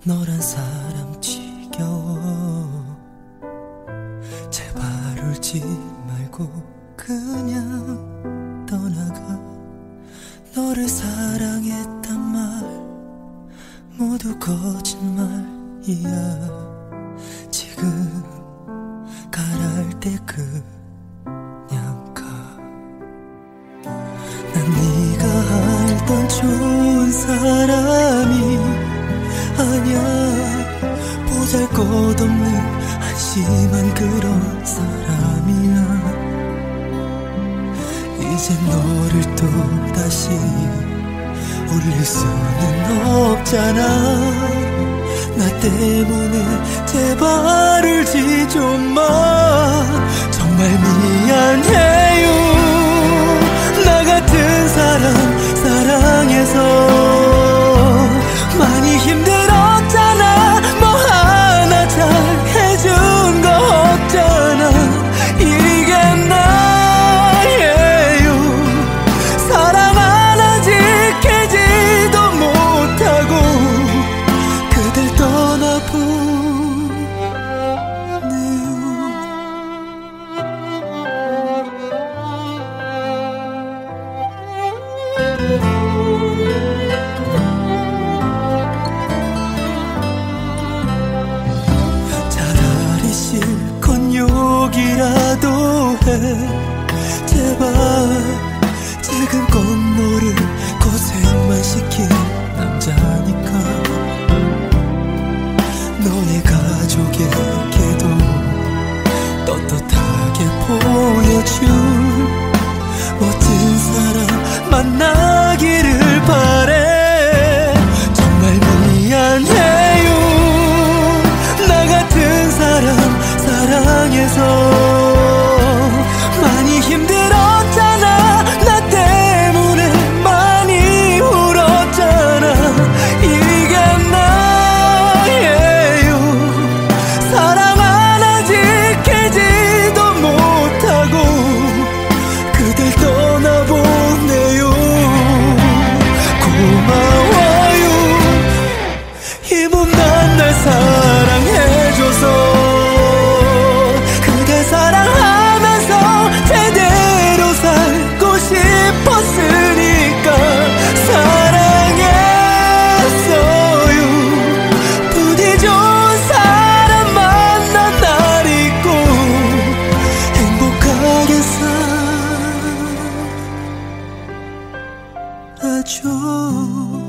너란 사람 지겨워. 제발 울지 말고 그냥 떠나가. 너를 사랑했단 말 모두 거짓말이야. 지금 가랄 때 그냥 가. 난 네가 알던 좋은 사람이 아니야. 보잘것없는 한심한 그런 사람이야. 이제 너를 또 다시 울릴 수는 없잖아. 나 때문에 제발 울지 좀 마. 정말 미안해요. 나 같은 사람 사랑해서 많이 힘들었잖아. 뭐 하나 잘 해준 거 없잖아. 이게 나예요. 사랑 하나 지키지도 못하고 그댈 떠나보내요. 차라리 실컷 욕이라도 해. 제발 지금껏 너를 고생만 시킨 남자니까. 너네 가족에게도 떳떳하게 보여줄 멋진 사람 만나기를 바래. 정말 미안해요. 나 같은 사람 사랑해서 많이 힘들었잖아. 나 때문에 많이 울었잖아. 이게 나예요. 사랑 하나 지키지도 못하고 그댈 떠나보내요. 고마워요. 이 못난 날 사랑해줘서. 그댈 사랑하면서 제대로 살고 싶었으니까 사랑했어요. 부디 좋은 사람 만난 날 잊고 행복하게 살아줘.